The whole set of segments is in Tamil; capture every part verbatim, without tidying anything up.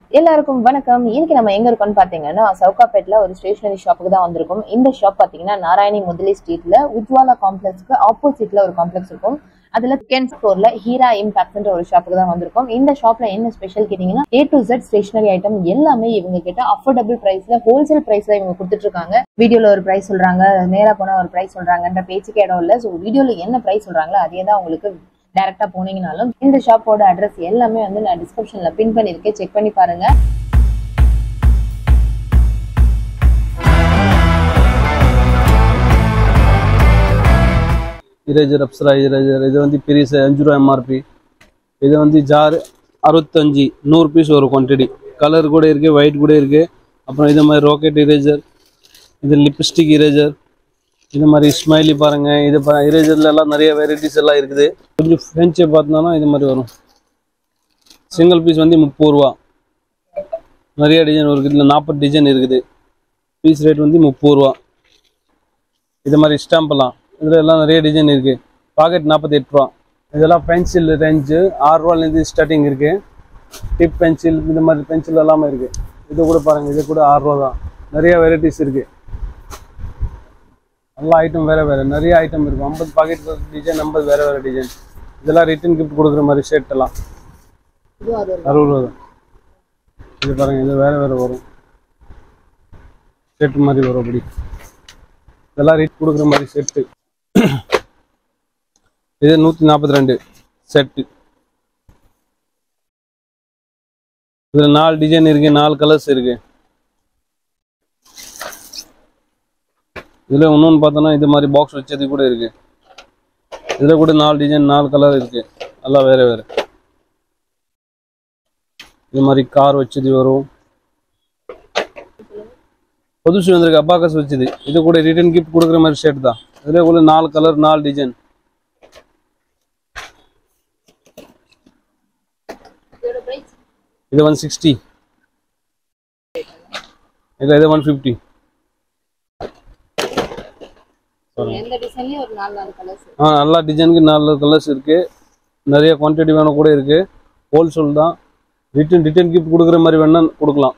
எல்லாருக்கும் வணக்கம். இன்னைக்கு நம்ம எங்க இருக்கோம்னு பாத்தீங்கன்னா சவுகாப்பேட்ல ஒரு ஸ்டேஷனரி ஷாப்புக்கு தான் வந்திருக்கும். இந்த ஷாப் பாத்தீங்கன்னா நாராயணி முதலி ஸ்ட்ரீட்ல உஜ்வாலா காம்ப்ளெக்ஸ்க்கு ஆப்போசிட்ல ஒரு காம்ப்ளெக்ஸ் இருக்கும். அதுல செகண்ட் ஃப்ளோர்ல ஹீரா இம்பாக்ட்ன்ற ஒரு ஷாப்புக்கு தான் வந்திருக்கும். இந்த ஷாப்ல என்ன ஸ்பெஷல் கேட்டீங்கன்னா A to Z stationery item எல்லாமே இவங்க கிட்ட அஃபோர்டபுள் பிரைஸ்ல ஹோல்சேல் பிரைஸ்ல இவங்க கொடுத்துட்டு இருக்காங்க. வீடியோல ஒரு பிரைஸ் சொல்றாங்க, நேரா போனா ஒரு பிரைஸ் சொல்றாங்கன்ற பேச்சுக்கு இடம் இல்ல. ஸோ வீடியோல என்ன பிரைஸ் சொல்றாங்களோ அதே தான் உங்களுக்கு டைரக்டா போனீங்கனாலும் இந்த ஷாப்போட அட்ரஸ் எல்லாமே வந்து நான் டிஸ்கிரிப்ஷன்ல பின் பண்ணிருக்கேன், செக் பண்ணி பாருங்க. இரேஜர் அப்சரா இரேஜர் இது வந்து பீஸ் அஞ்சு ரூபா எம்ஆர்பி. இது வந்து ஜார் அறுபத்தஞ்சு நூறு பீஸ் ஒரு குவான்டிட்டி. கலர் கூட இருக்குது, ஒயிட் கூட இருக்குது. அப்புறம் இது மாதிரி ராக்கெட் இரேஜர், இது லிப்ஸ்டிக் இரேஜர், இது மாதிரி ஸ்மைலி பாருங்கள். இது பா இரேஜரில் எல்லாம் நிறைய வெரைட்டிஸ் எல்லாம் இருக்குது. கொஞ்சம் ஃப்ரெஞ்சை பார்த்தோம்னா இது மாதிரி வரும். சிங்கிள் பீஸ் வந்து முப்பது ரூபா. நிறைய டிசைன் இருக்குது, இதில் நாற்பது டிசைன் இருக்குது. பீஸ் ரேட் வந்து முப்பது ரூபா. இது மாதிரி ஸ்டாம்பெல்லாம் இதில் எல்லாம் நிறைய டிசைன் இருக்குது. பாக்கெட் நாற்பத்தி எட்டு ரூபா. இதெல்லாம் பென்சில் ரேஞ்சு ஆறு ரூபாலேருந்து ஸ்டார்டிங் இருக்குது. டிப் பென்சில் இந்த மாதிரி பென்சில் எல்லாமே இருக்குது. இது கூட பாருங்கள், இது கூட ஆறு ரூபா தான். நிறைய வெரைட்டிஸ் இருக்குது. எல்லா ஐட்டம் வேறு வேறு நிறைய ஐட்டம் இருக்கும். ஐம்பது பாக்கெட் டிசைன், ஐம்பது வேறு வேறு டிசைன். இதெல்லாம் ரிட்டன் கிஃப்ட் கொடுக்குற மாதிரி ஷர்ட் எல்லாம் அறுபது ரூபா தான். இது பாருங்கள், இது வேறு வேறு வரும். ஷர்ட் மாதிரி வரும். அப்படி இதெல்லாம் ரேட் கொடுக்குற மாதிரி செட்டு. இது நூற்றி நாற்பத்தி ரெண்டு செட்டு. இதில் நாலு டிசைன் இருக்குது, நாலு கலர்ஸ் இருக்குது. இதில் இன்னொன்று பார்த்தோன்னா இது மாதிரி பாக்ஸ் வச்சது கூட இருக்குது. இதில் கூட நாலு டிசைன், நாலு கலர் இருக்குது. எல்லாம் வேறு வேறு. இது மாதிரி கார் வச்சது வரும். புதுசு வந்திருக்கு அபாக்கஸ் வச்சுது. இது கூட ரிட்டன் கிஃப்ட் கொடுக்குற மாதிரி ஷர்ட் தான். இதில் கூட நாலு கலர், நாலு டிசைன். இது ஒன் சிக்ஸ்டி. இது இது ஒன் ஃபிஃப்டி. ஆ எல்லா டிசைனுக்கு நாலு கலர்ஸ் இருக்குது. நிறைய குவான்டிட்டி வேணும் கூட இருக்குது. ஹோல்சேல் தான். ரிட்டன் ரிட்டன் கிஃப்ட் கொடுக்குற மாதிரி வேணா கொடுக்கலாம்.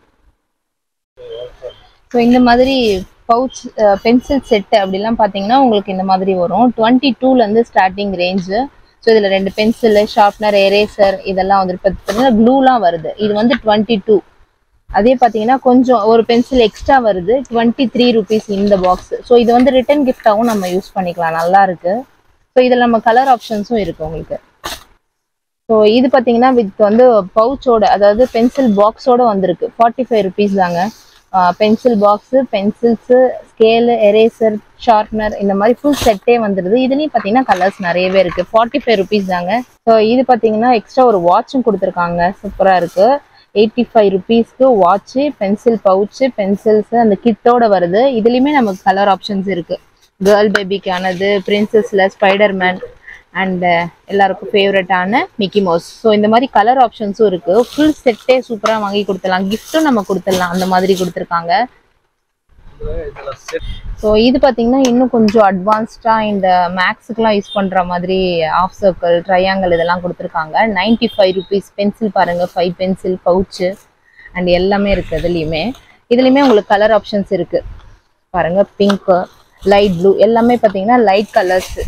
ஸோ இந்த மாதிரி பவுச் பென்சில் செட்டு அப்படிலாம் பார்த்தீங்கன்னா உங்களுக்கு இந்த மாதிரி வரும். டுவெண்ட்டி டூலேருந்து ஸ்டார்டிங் ரேஞ்சு. ஸோ இதில் ரெண்டு பென்சிலு, ஷார்ப்னர், எரேசர் இதெல்லாம் வந்துட்டு பார்த்தீங்கன்னா க்ளூலாம் வருது. இது வந்து டுவெண்ட்டி டூ. அதே பார்த்தீங்கன்னா கொஞ்சம் ஒரு பென்சில் எக்ஸ்ட்ரா வருது, டுவெண்ட்டி த்ரீ ருபீஸ் இந்த பாக்ஸ். ஸோ இது வந்து ரிட்டன் கிஃப்டாகவும் நம்ம யூஸ் பண்ணிக்கலாம், நல்லா இருக்கு. ஸோ இதில் நம்ம கலர் ஆப்ஷன்ஸும் இருக்கு உங்களுக்கு. ஸோ இது பார்த்தீங்கன்னா வித் வந்து பவுச்சோட, அதாவது பென்சில் பாக்ஸோட வந்திருக்கு. ஃபார்ட்டி ஃபைவ் ருபீஸ் தாங்க. Pencil box, pencils, scale, eraser, sharpener இந்த மாதிரி ஃபுல் செட்டே வந்துடுது. இதுலேயும் பார்த்தீங்கன்னா கலர்ஸ் நிறையவே இருக்குது. ஃபார்ட்டி ஃபைவ் ருபீஸ் தாங்க. ஸோ இது பார்த்தீங்கன்னா எக்ஸ்ட்ரா ஒரு வாட்சும் கொடுத்துருக்காங்க, சூப்பராக இருக்குது. எயிட்டி ஃபைவ் ருபீஸ்க்கு வாட்சு, பென்சில் பவுச்சு, பென்சில்ஸு அந்த கிட்டோட வருது. இதுலேயுமே நமக்கு கலர் ஆப்ஷன்ஸ் இருக்குது. கேர்ள் பேபிக்கானது, பிரின்சஸில் ஸ்பைடர்மேன் அண்ட் எல்லாருக்கும் ஃபேவரட்டான மிக்கி மவுஸ். ஸோ இந்த மாதிரி கலர் ஆப்ஷன்ஸும் இருக்குது. ஃபுல் செட்டே சூப்பராக வாங்கி கொடுத்துடலாம், கிஃப்ட்டும் நம்ம கொடுத்துடலாம், அந்த மாதிரி கொடுத்துருக்காங்க. ஸோ இது பார்த்தீங்கன்னா இன்னும் கொஞ்சம் அட்வான்ஸ்டாக இந்த மேக்ஸுக்கெலாம் யூஸ் பண்ணுற மாதிரி ஆஃப் சர்க்கிள், ட்ரையாங்கிள் இதெல்லாம் கொடுத்துருக்காங்க. Ninety five rupees. பென்சில் பாருங்கள், ஃபைவ் பென்சில் பவுச்சு அண்ட் எல்லாமே இருக்குது. இதுலேயுமே இதுலேயுமே உங்களுக்கு கலர் ஆப்ஷன்ஸ் இருக்குது பாருங்கள். பிங்க்கு, லைட் ப்ளூ எல்லாமே பார்த்தீங்கன்னா light colours.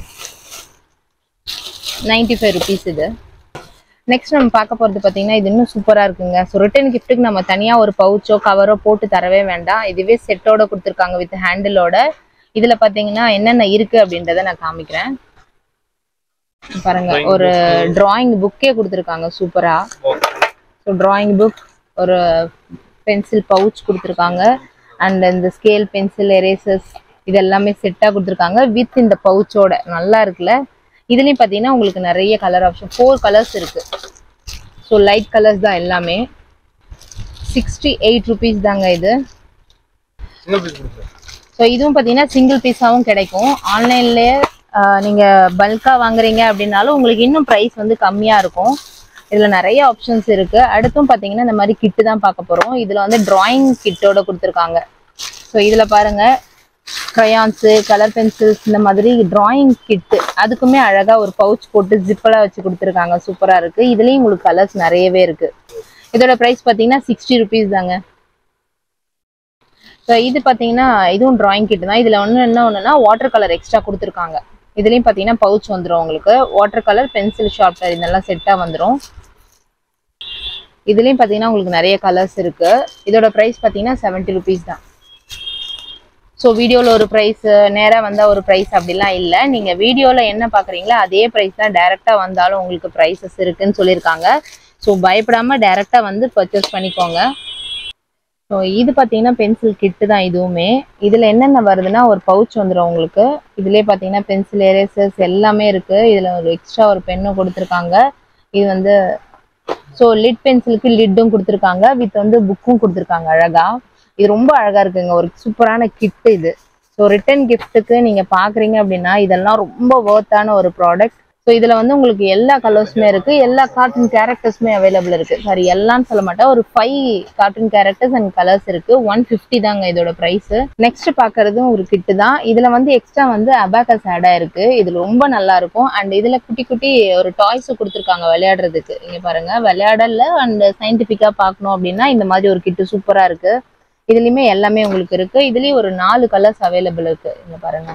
Ninety five rupees இது. நெக்ஸ்ட் நம்ம பார்க்க போகிறது பார்த்தீங்கன்னா இது இன்னும் சூப்பராக இருக்குங்க. ஸோ ரிட்டன் கிஃப்ட்டுக்கு நம்ம தனியாக ஒரு பவுச்சோ கவரோ போட்டு தரவே வேண்டாம். இதுவே செட்டோட கொடுத்துருக்காங்க வித் ஹேண்டிலோட. இதில் பார்த்தீங்கன்னா என்னென்ன இருக்குது அப்படின்றத நான் காமிக்கிறேன் பாருங்க. ஒரு டிராயிங் புக்கே கொடுத்துருக்காங்க சூப்பராக. ஸோ டிராயிங் புக், ஒரு பென்சில் பவுச் கொடுத்துருக்காங்க அண்ட் இந்த ஸ்கேல், பென்சில், எரேசர்ஸ் இது எல்லாமே செட்டாக கொடுத்துருக்காங்க வித் இந்த பவுச்சோட. நல்லா இருக்குல்ல. இதுலேயும் பார்த்தீங்கன்னா உங்களுக்கு நிறைய கலர் ஆப்ஷன், ஃபோர் கலர்ஸ் இருக்குது. ஸோ லைட் கலர்ஸ் தான் எல்லாமே. சிக்ஸ்டி எயிட் ருபீஸ் தாங்க இது. ஸோ இதுவும் பார்த்தீங்கன்னா சிங்கிள் பீஸாகவும் கிடைக்கும். ஆன்லைன்லேயே நீங்கள் பல்காக வாங்குறீங்க அப்படின்னாலும் உங்களுக்கு இன்னும் ப்ரைஸ் வந்து கம்மியாக இருக்கும். இதில் நிறைய ஆப்ஷன்ஸ் இருக்குது. அடுத்தும் பார்த்தீங்கன்னா இந்த மாதிரி கிட்டு தான் பார்க்க போகிறோம். இதில் வந்து ட்ராயிங் கிட்டோட கொடுத்துருக்காங்க. ஸோ இதில் பாருங்கள், க்ரையான்ஸு, கலர் பென்சில்ஸ் இந்த மாதிரி ட்ராயிங் கிட்டு, அதுக்குமே அழகாக ஒரு பவுச் போட்டு ஜிப்பெல்லாம் வச்சு கொடுத்துருக்காங்க. சூப்பராக இருக்குது. இதுலேயும் உங்களுக்கு கலர்ஸ் நிறையவே இருக்குது. இதோட ப்ரைஸ் பார்த்தீங்கன்னா சிக்ஸ்டி ருபீஸ் தாங்க. ஸோ இது பார்த்தீங்கன்னா இதுவும் டிராயிங் கிட் தான். இதில் ஒன்று என்ன ஒன்றுனா வாட்டர் கலர் எக்ஸ்ட்ரா கொடுத்துருக்காங்க. இதுலேயும் பார்த்தீங்கன்னா பவுச் வந்துடும் உங்களுக்கு. வாட்டர் கலர், பென்சில், ஷார்ப்னர் இதெல்லாம் செட்டாக வந்துடும். இதுலேயும் பார்த்தீங்கன்னா உங்களுக்கு நிறைய கலர்ஸ் இருக்குது. இதோட ப்ரைஸ் பார்த்தீங்கன்னா செவன்ட்டி ருபீஸ் தான். ஸோ வீடியோவில் ஒரு ப்ரைஸ், நேராக வந்தால் ஒரு ப்ரைஸ் அப்படிலாம் இல்லை. நீங்கள் வீடியோவில் என்ன பார்க்குறீங்களோ அதே ப்ரைஸ் தான் டேரெக்டாக வந்தாலும் உங்களுக்கு ப்ரைஸஸ் இருக்குதுன்னு சொல்லியிருக்காங்க. ஸோ பயப்படாமல் டேரெக்டாக வந்து பர்ச்சேஸ் பண்ணிக்கோங்க. ஸோ இது பார்த்தீங்கன்னா பென்சில் கிட்டு தான் இதுவுமே. இதில் என்னென்ன வருதுன்னா ஒரு பவுச் வந்துடும் உங்களுக்கு. இதுலேயே பார்த்தீங்கன்னா பென்சில், எரேசர்ஸ் எல்லாமே இருக்குது. இதில் ஒரு எக்ஸ்ட்ரா ஒரு பென்னும் கொடுத்துருக்காங்க. இது வந்து ஸோ லிட் பென்சிலுக்கு லிட்டும் கொடுத்துருக்காங்க, வித் வந்து புக்கும் கொடுத்துருக்காங்க அழகாக. இது ரொம்ப அழகாக இருக்குங்க, ஒரு சூப்பரான கிட்டு இது. ஸோ ரிட்டன் கிஃப்ட்டுக்கு நீங்கள் பார்க்குறீங்க அப்படின்னா இதெல்லாம் ரொம்ப ஒர்த்தான ஒரு ப்ராடக்ட். ஸோ இதில் வந்து உங்களுக்கு எல்லா கலர்ஸுமே இருக்குது, எல்லா கார்ட்டூன் கேரக்டர்ஸுமே அவைலபிள் இருக்குது. சாரி எல்லான்னு சொல்ல மாட்டேன், ஒரு five cartoon characters and colours இருக்குது. ஒன் ஃபிஃப்டி தாங்க இதோட ப்ரைஸு. நெக்ஸ்ட் பார்க்குறதும் ஒரு கிட்டு தான். இதில் வந்து எக்ஸ்ட்ரா வந்து அபாக்கஸ் ஆடாக இருக்குது. இது ரொம்ப நல்லா இருக்கும். அண்ட் இதில் குட்டி குட்டி ஒரு டாய்ஸு கொடுத்துருக்காங்க விளையாடுறதுக்கு. இங்கே பாருங்கள், விளையாடல அண்ட் சயின்டிஃபிக்காக பார்க்கணும் அப்படின்னா இந்த மாதிரி ஒரு கிட்டு சூப்பராக இருக்குது. இதுலேயுமே எல்லாமே உங்களுக்கு இருக்குது. இதுலேயும் ஒரு நாலு கலர்ஸ் அவைலபிள் இருக்குது. இங்கே பாருங்கள்,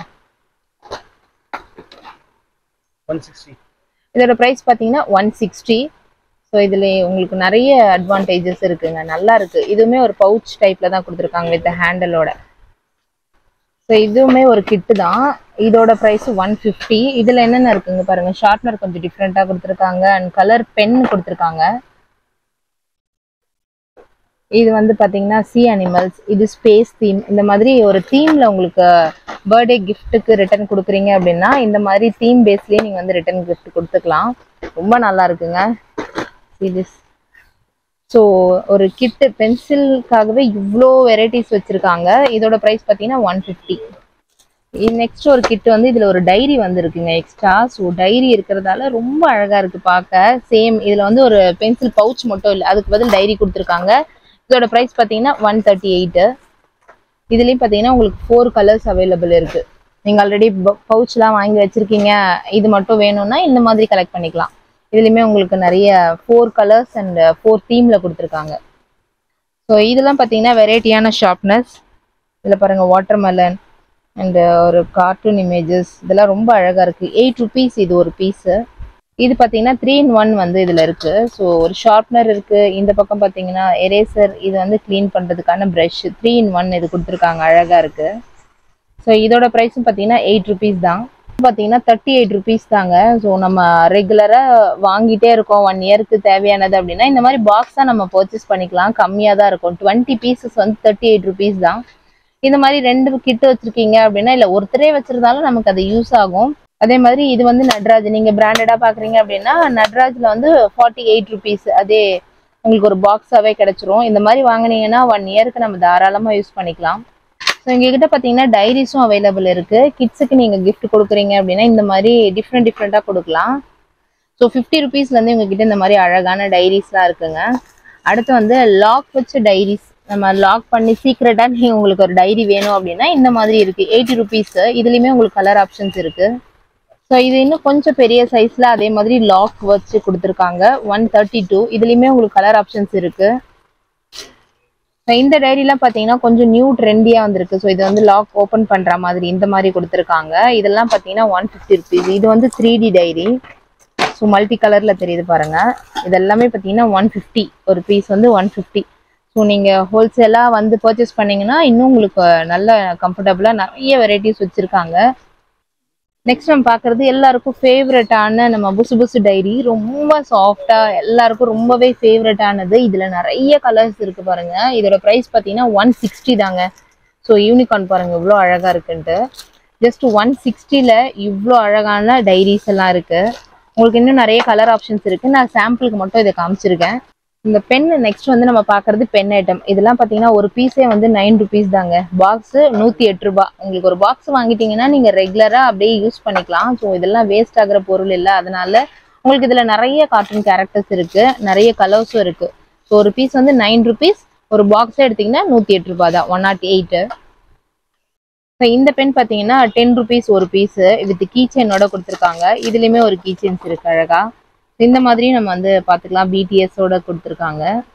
இதோட ப்ரைஸ் பார்த்தீங்கன்னா ஒன் சிக்ஸ்டி. ஸோ இதில் உங்களுக்கு நிறைய அட்வான்டேஜஸ் இருக்குங்க, நல்லா இருக்கு. இதுவுமே ஒரு பவுச் டைப்ல தான் கொடுத்துருக்காங்க வித் ஹேண்டலோட. ஸோ இதுவுமே ஒரு கிட்டு தான். இதோட ப்ரைஸ் ஒன் ஃபிஃப்டி. இதில் என்னென்ன இருக்குங்க பாருங்க, ஷார்ப்னர் கொஞ்சம் டிஃப்ரெண்ட்டாக கொடுத்துருக்காங்க அண்ட் கலர் பென் கொடுத்துருக்காங்க. இது வந்து பார்த்தீங்கன்னா சி அனிமல்ஸ், இது ஸ்பேஸ் தீம். இந்த மாதிரி ஒரு தீமில் உங்களுக்கு பர்த்டே கிஃப்ட்டுக்கு ரிட்டர்ன் கொடுக்குறீங்க அப்படின்னா இந்த மாதிரி தீம் பேஸ்லேயே நீங்கள் வந்து ரிட்டர்ன் கிஃப்ட் கொடுத்துக்கலாம். ரொம்ப நல்லா இருக்குங்க இது. ஸோ ஒரு கிட்டு பென்சிலுக்காகவே இவ்வளோ வெரைட்டிஸ் வச்சுருக்காங்க. இதோட ப்ரைஸ் பார்த்தீங்கன்னா ஒன் ஃபிஃப்டி. நெக்ஸ்ட் ஒரு கிட்டு வந்து இதில் ஒரு டைரி வந்துருக்குங்க எக்ஸ்ட்ரா. ஸோ டைரி இருக்கிறதால ரொம்ப அழகாக இருக்குது பார்க்க. சேம் இதில் வந்து ஒரு பென்சில் பவுச் மட்டும் இல்லை, அதுக்கு பதில் டைரி கொடுத்துருக்காங்க. இதோட ப்ரைஸ் பார்த்தீங்கன்னா ஒன் தேர்ட்டி எயிட்டு. இதுலேயும் பார்த்தீங்கன்னா உங்களுக்கு ஃபோர் கலர்ஸ் அவைலபிள் இருக்குது. நீங்கள் ஆல்ரெடி பவுச்லாம் வாங்கி வச்சுருக்கீங்க, இது மட்டும் வேணும்னா இந்த மாதிரி கலெக்ட் பண்ணிக்கலாம். இதுலேயுமே உங்களுக்கு நிறைய ஃபோர் கலர்ஸ் அண்ட் ஃபோர் தீமில் கொடுத்துருக்காங்க. ஸோ இதெல்லாம் பார்த்தீங்கன்னா வெரைட்டியான ஷார்ப்னஸ். இதில் பாருங்கள் வாட்டர் மெலன் அண்டு ஒரு கார்ட்டூன் இமேஜஸ், இதெல்லாம் ரொம்ப அழகாக இருக்குது. எயிட் ருபீஸ் இது ஒரு பீஸு. இது பார்த்தீங்கன்னா த்ரீ இன் ஒன் வந்து இதில் இருக்குது. ஸோ ஒரு ஷார்ப்னர் இருக்குது, இந்த பக்கம் பார்த்தீங்கன்னா எரேசர், இது வந்து க்ளீன் பண்ணுறதுக்கான ப்ரஷ், த்ரீ இன் ஒன் இது கொடுத்துருக்காங்க, அழகாக இருக்குது. ஸோ இதோட ப்ரைஸும் பார்த்தீங்கன்னா எயிட் ருபீஸ் தான். பார்த்தீங்கன்னா தேர்ட்டி எயிட் ருபீஸ் தாங்க. ஸோ நம்ம ரெகுலராக வாங்கிட்டே இருக்கோம் ஒன் இயருக்கு தேவையானது அப்படின்னா இந்த மாதிரி பாக்ஸாக நம்ம பர்ச்சேஸ் பண்ணிக்கலாம், கம்மியாக தான் இருக்கும். டுவெண்ட்டி பீசஸ் வந்து தேர்ட்டி எயிட் ருபீஸ் தான். இந்த மாதிரி ரெண்டு கிட்டு வச்சுருக்கீங்க அப்படின்னா, இல்லை ஒருத்தரே வச்சுருந்தாலும் நமக்கு அது யூஸ் ஆகும். அதே மாதிரி இது வந்து நட்ராஜ், நீங்கள் பிராண்டடாக பார்க்குறீங்க அப்படின்னா நட்ராஜில் வந்து ஃபார்ட்டி எயிட் ருபீஸ். அதே உங்களுக்கு ஒரு பாக்ஸாகவே கிடச்சிரும். இந்த மாதிரி வாங்கினீங்கன்னா ஒன் இயருக்கு நம்ம தாராளமாக யூஸ் பண்ணிக்கலாம். ஸோ எங்ககிட்ட பார்த்தீங்கன்னா டைரிஸும் அவைலபிள் இருக்குது. கிட்ஸுக்கு நீங்கள் கிஃப்ட் கொடுக்குறீங்க அப்படின்னா இந்த மாதிரி டிஃப்ரெண்ட் டிஃப்ரெண்ட்டாக கொடுக்கலாம். ஸோ ஃபிஃப்டி ருபீஸ்லேருந்து உங்ககிட்ட இந்த மாதிரி அழகான டைரிஸ்லாம் இருக்குங்க. அடுத்து வந்து லாக் வச்ச டைரிஸ், நம்ம லாக் பண்ணி சீக்ரெட்டாக நீங்கள் உங்களுக்கு ஒரு டைரி வேணும் அப்படின்னா இந்த மாதிரி இருக்குது, எயிட்டி ருபீஸு. இதுலேயுமே உங்களுக்கு கலர் ஆப்ஷன்ஸ் இருக்குது. ஸோ இது இன்னும் கொஞ்சம் பெரிய சைஸில் அதே மாதிரி லாக் வச்சு கொடுத்துருக்காங்க, ஒன் தேர்ட்டி டூ. இதுலேயுமே உங்களுக்கு கலர் ஆப்ஷன்ஸ் இருக்குது. ஸோ இந்த டைரிலாம் பார்த்தீங்கன்னா கொஞ்சம் நியூ ட்ரெண்டியாக வந்திருக்கு. ஸோ இது வந்து லாக் ஓப்பன் பண்ணுற மாதிரி இந்த மாதிரி கொடுத்துருக்காங்க. இதெல்லாம் பார்த்தீங்கன்னா ஒன் ஃபிஃப்டி ருபீஸ். இது வந்து three D diary. So multi கலரில் தெரியுது பாருங்கள். இதெல்லாமே பார்த்தீங்கன்னா ஒன் ஃபிஃப்டி ஒரு பீஸ் வந்து ஒன் ஃபிஃப்டி. ஸோ நீங்கள் ஹோல்சேலாக வந்து பர்ச்சேஸ் பண்ணிங்கன்னா இன்னும் உங்களுக்கு நல்ல கம்ஃபர்டபுளாக நிறைய வெரைட்டிஸ் வச்சுருக்காங்க. நெக்ஸ்ட் நம்ம பார்க்குறது எல்லாருக்கும் ஃபேவரட்டான நம்ம புசு புசு டைரி, ரொம்ப சாஃப்டாக எல்லாருக்கும் ரொம்பவே ஃபேவரட்டானது. இதில் நிறைய கலர்ஸ் இருக்குது பாருங்கள். இதோட ப்ரைஸ் பார்த்தீங்கன்னா ஒன் சிக்ஸ்டி தாங்க. ஸோ யூனிகார்ன் பாருங்கள் இவ்வளோ அழகாக இருக்குன்ட்டு. ஜஸ்ட் ஒன் சிக்ஸ்டியில் இவ்வளோ அழகான டைரிஸ் எல்லாம் இருக்குது. உங்களுக்கு இன்னும் நிறைய கலர் ஆப்ஷன்ஸ் இருக்குது. நான் சாம்பிளுக்கு மட்டும் இதை காமிச்சிருக்கேன். இந்த பென் நெக்ஸ்ட் வந்து நம்ம பார்க்குறது பென் ஐட்டம். இதெல்லாம் பார்த்தீங்கன்னா ஒரு பீஸே வந்து நைன் ருபீஸ் தாங்க. பாக்ஸு நூற்றி எட்டு ரூபா. உங்களுக்கு ஒரு பாக்ஸ் வாங்கிட்டீங்கன்னா நீங்கள் ரெகுலராக அப்படியே யூஸ் பண்ணிக்கலாம். ஸோ இதெல்லாம் வேஸ்ட் ஆகிற பொருள் இல்லை. அதனால உங்களுக்கு இதில் நிறைய கார்ட்டூன் கேரக்டர்ஸ் இருக்குது, நிறைய கலர்ஸும் இருக்குது. ஸோ ஒரு பீஸ் வந்து நைன் ருபீஸ், ஒரு பாக்ஸே எடுத்திங்கன்னா நூற்றி எட்டு ரூபா தான், ஒன் நாட் எயிட்டு. ஸோ இந்த பென் பார்த்தீங்கன்னா டென் ருபீஸ் ஒரு பீஸு, வித் கீ செயினோட கொடுத்துருக்காங்க. இதுலேயுமே ஒரு கீ செயின்ஸ் இருக்குது அழகாக. இந்த மாதிரியும் நம்ம வந்து பார்த்துக்கலாம், பிடிஎஸோட கொடுத்துருக்காங்க.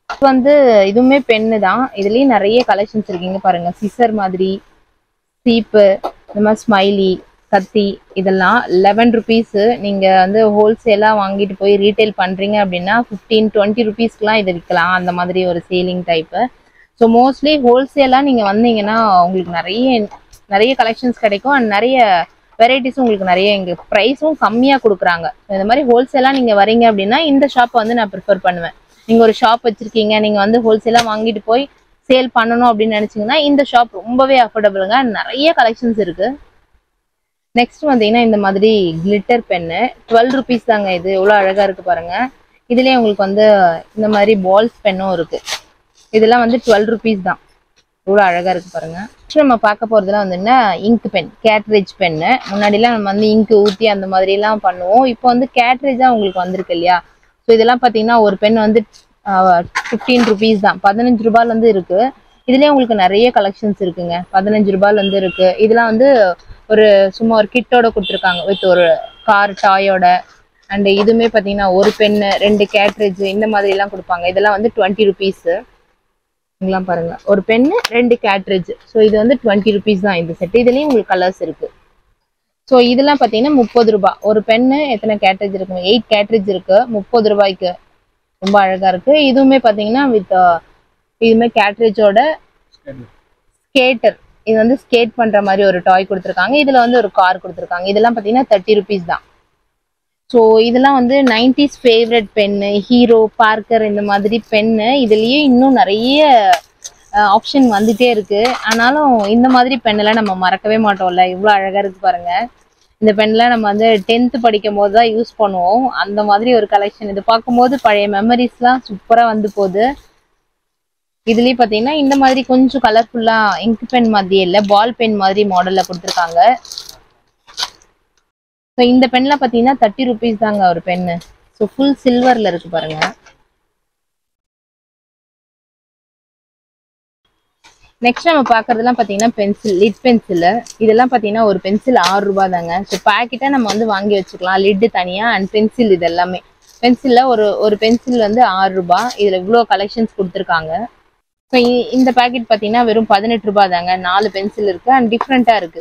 இது வந்து இதுவுமே பென்னு தான். இதுலயும் நிறைய கலெக்ஷன்ஸ் இருக்குங்க பாருங்க. சிசர் மாதிரி, சீப்பு, இந்த மாதிரி ஸ்மைலி, கத்தி, இதெல்லாம் லெவன் ருபீஸ். நீங்க வந்து ஹோல்சேலா வாங்கிட்டு போய் ரீட்டைல் பண்றீங்க அப்படின்னா ஃபிஃப்டீன் டுவெண்ட்டி ருபீஸ்க்குலாம் இதை விற்கலாம். அந்த மாதிரி ஒரு சேலிங் டைப்பு. ஸோ மோஸ்ட்லி ஹோல்சேலா நீங்க வந்தீங்கன்னா உங்களுக்கு நிறைய நிறைய கலெக்ஷன்ஸ் கிடைக்கும். அண்ட் நிறைய வெரைட்டிஸும் உங்களுக்கு நிறைய இங்க ப்ரைஸும் கம்மியா கொடுக்குறாங்க. இந்த மாதிரி ஹோல்சேலா நீங்க வரீங்க அப்படின்னா இந்த ஷாப் வந்து நான் ப்ரிஃபர் பண்ணுவேன். நீங்க ஒரு ஷாப் வச்சிருக்கீங்க, நீங்க வந்து ஹோல்சேலா வாங்கிட்டு போய் சேல் பண்ணணும் அப்படின்னு நினைச்சீங்கன்னா இந்த ஷாப் ரொம்பவே அஃபோர்டபுளுங்க. நிறைய கலெக்ஷன்ஸ் இருக்கு. நெக்ஸ்ட் வந்தீங்கன்னா இந்த மாதிரி கிளிட்டர் பென்னு டுவெல் ருபீஸ் தாங்க. இது எவ்வளோ அழகா இருக்கு பாருங்க. இதுலயே உங்களுக்கு வந்து இந்த மாதிரி பால்ஸ் பென்னும் இருக்கு. இதெல்லாம் வந்து டுவெல் ருபீஸ் தான். இவ்வளோ அழகா இருக்கு பாருங்க. நம்ம பார்க்க போறதுலாம் வந்துன்னா இங்க் பென், கேட்ரேஜ் பென்னு. முன்னாடிலாம் நம்ம வந்து இங்க் ஊற்றி அந்த மாதிரி எல்லாம் பண்ணுவோம். இப்போ வந்து கேட்ரேஜா உங்களுக்கு வந்திருக்கு இல்லையா. ஸோ இதெல்லாம் பார்த்தீங்கன்னா ஒரு பென் வந்து ஃபிஃப்டீன் ருபீஸ் தான். பதினஞ்சு ரூபாயில இருந்து இருக்கு. இதுலயே உங்களுக்கு நிறைய கலெக்ஷன்ஸ் இருக்குங்க. பதினஞ்சு ரூபாயில இருந்து இருக்கு. இதெல்லாம் வந்து ஒரு சும்மா ஒரு கிட்டோட கொடுத்துருக்காங்க வித் ஒரு கார் டாயோட. அண்ட் இதுவுமே பார்த்தீங்கன்னா ஒரு பென்னு, ரெண்டு கேட்ரேஜ், இந்த மாதிரி எல்லாம் கொடுப்பாங்க. இதெல்லாம் வந்து டுவெண்ட்டி ருபீஸ். இங்கெல்லாம் பாருங்க, ஒரு பென்னு, ரெண்டு கேட்ரேஜ். ஸோ இது வந்து டுவெண்ட்டி ருபீஸ் தான் இந்த செட். இதுலயும் உங்களுக்கு கலர்ஸ் இருக்கு. ஸோ இதெல்லாம் பார்த்தீங்கன்னா முப்பது ரூபாய். ஒரு பென்னு எத்தனை கேட்ரேஜ் இருக்கு? எயிட் கேட்ரேஜ் இருக்கு, முப்பது ரூபாய்க்கு. ரொம்ப அழகா இருக்கு. இதுவுமே பார்த்தீங்கன்னா வித் இதுவுமே கேட்ரேஜோட ஸ்கேட்டர். இது வந்து ஸ்கேட் பண்ற மாதிரி ஒரு டாய் கொடுத்துருக்காங்க. இதுல வந்து ஒரு கார் கொடுத்துருக்காங்க. இதெல்லாம் பார்த்தீங்கன்னா தேர்ட்டி ருபீஸ் தான். ஸோ இதெல்லாம் வந்து nineties favourite pen, Hero, Parker, இந்த மாதிரி பென்னு. இதுலயே இன்னும் நிறைய ஆப்ஷன் வந்துட்டே இருக்கு. ஆனாலும் இந்த மாதிரி பெண்ணெல்லாம் நம்ம மறக்கவே மாட்டோம்ல. இவ்வளோ அழகா இருக்கு பாருங்க. இந்த பென்லாம் நம்ம வந்து டென்த் படிக்கும் போது தான் யூஸ் பண்ணுவோம். அந்த மாதிரி ஒரு கலெக்ஷன். இது பார்க்கும்போது பழைய மெமரிஸ்லாம் சூப்பரா வந்து போகுது. இதுலயே பார்த்தீங்கன்னா இந்த மாதிரி கொஞ்சம் கலர்ஃபுல்லா இங்க் பென் மாதிரி இல்லை, பால் பென் மாதிரி மாடல்ல கொடுத்துருக்காங்க. ஸோ இந்த பென்லாம் பார்த்தீங்கன்னா தேர்ட்டி ருபீஸ் தாங்க ஒரு பென்னு. ஸோ ஃபுல் சில்வர்ல இருக்கு பாருங்க. நெக்ஸ்ட் நம்ம பார்க்கறதுலாம் பார்த்தீங்கன்னா பென்சில், லிட் பென்சில். இதெல்லாம் பார்த்தீங்கன்னா ஒரு பென்சில் ஆறு ரூபாய் தாங்க. ஸோ பேக்கெட்டாக நம்ம வந்து வாங்கி வச்சுக்கலாம். லிட்டு தனியாக அண்ட் பென்சில் இது எல்லாமே. பென்சிலில் ஒரு ஒரு பென்சில் வந்து ஆறு ரூபாய். இதில் இவ்வளோ கலெக்ஷன்ஸ் கொடுத்துருக்காங்க. ஸோ இந்த பேக்கெட் பார்த்தீங்கன்னா வெறும் பதினெட்டு ரூபாய் தாங்க. நாலு பென்சில் இருக்கு அண்ட் டிஃப்ரெண்ட்டாக இருக்கு.